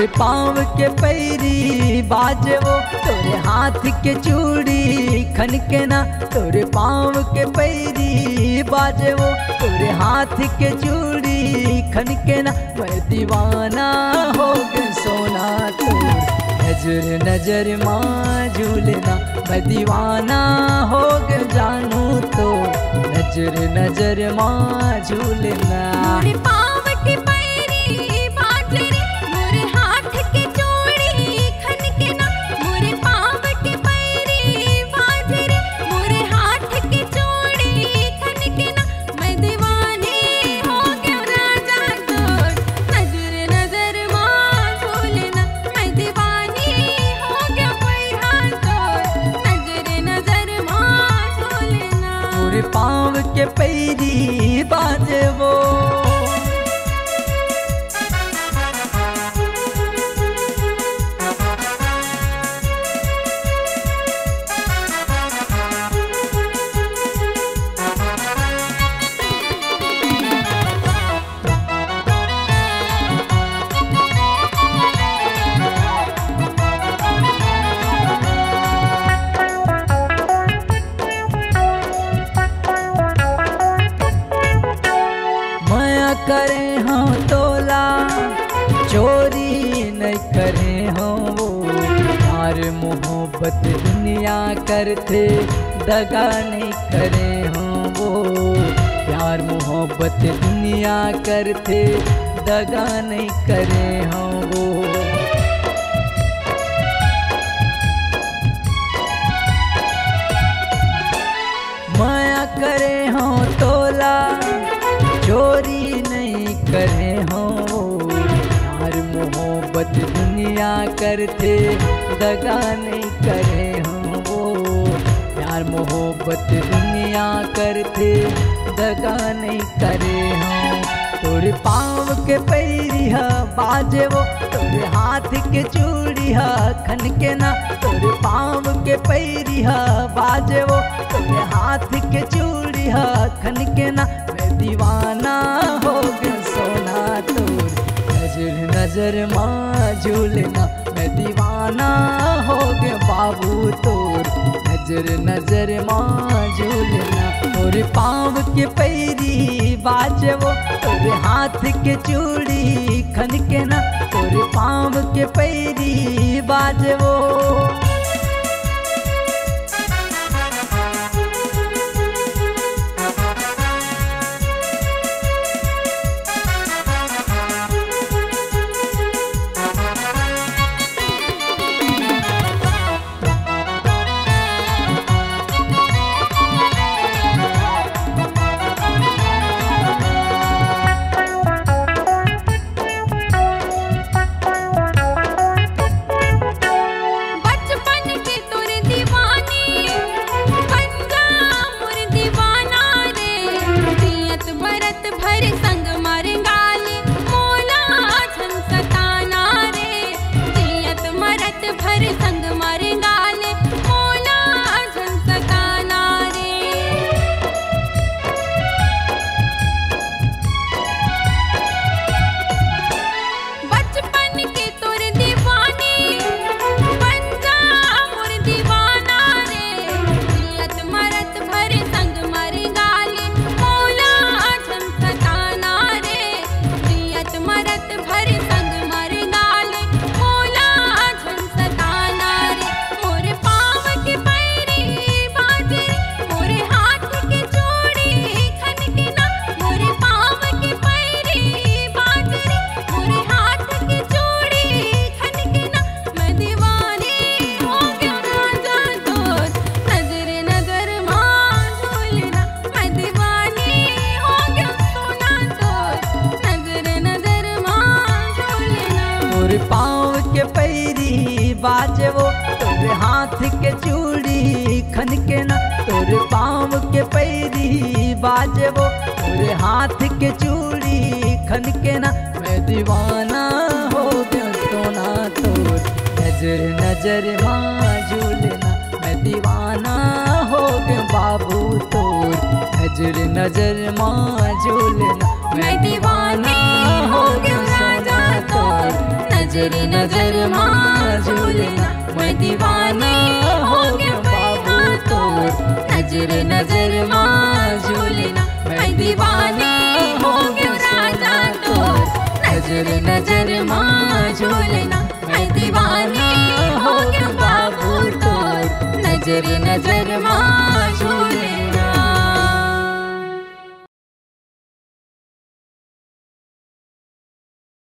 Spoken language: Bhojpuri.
तोरे पाँव के पैरी बाजे वो, तोरे हाथ के चूड़ी खन के ना। तोरे पाँव के पैरी बाजे वो, तोरे हाथ के चूड़ी खन के ना। मैं दीवाना हो गया सोना तोर नजर नजर माँ झूलना। मैं दीवाना हो गया जानू तो नजर नजर माँ झूलना। मोरे पाँव के पैरी बाजे रे, मोरे हाथ के चूड़ी खन के ना। मोरे पाँव के पैरी बाजे रे, मोरे हाथ के चूड़ी खन के ना। मैं दीवानी हो गया राजा तोर नजर नजर माँ झूलना। मैं दीवानी हो गया पैहा तोर नजर नजर माँ झूलना। तोरे पाँव के पैरी बाजे वो, करे हाँ तोला चोरी नहीं करे हाँ वो। प्यार मोहब्बत दुनिया करते दगा नहीं करे हाँ वो। प्यार मोहब्बत दुनिया करते दगा नहीं करे हाँ वो। माया करे हाँ तोला चोरी नहीं करे हो। प्यार मोहब्बत दुनिया करते दगा नहीं करे हो। प्यार मोहब्बत दुनिया करते दगा नहीं करे हो। तोरे पाँव के पैरी बाजे वो, तोरे हाथ के चूड़ी खन के ना। तोरे पाँव के पैरी बाजे वो, तोरे हाथ के चूड़ी खन के ना। मैं दीवाना हो गया सोना तोर नजर नजर माँ झूलना। मैं दीवाना हो गया बाबू तोर नजर नजर माँ झूलना। तोरे पाँव के पैरी बाजे वो, तोरे हाथ के चूड़ी खन के ना। तोरे पाँव के पैरी बाजे वो, तोरे पाँव के पैरी बाजे वो, तोरे हाथ के चूड़ी खन के ना। तोरे पाँव के पैरी बाजे वो, तोरे हाथ के चूड़ी खन के ना। मैं दीवाना हो गया सोना तोर नजर नजर माँ झूलना। मैं दीवाना हो गया बाबू तोर नजर नजर माँ झूलना। मैं दीवाना हो गया राजा तोर नजर नजर माँ झूलना मैं दीवाना हो गया बाबू तोर नजर नजर माँ झूलना मैं दीवाना हो गया राजा तोर नजर नजर माँ झूलना मैं दीवाना हो गया बाबू तोर नजर नजर माँ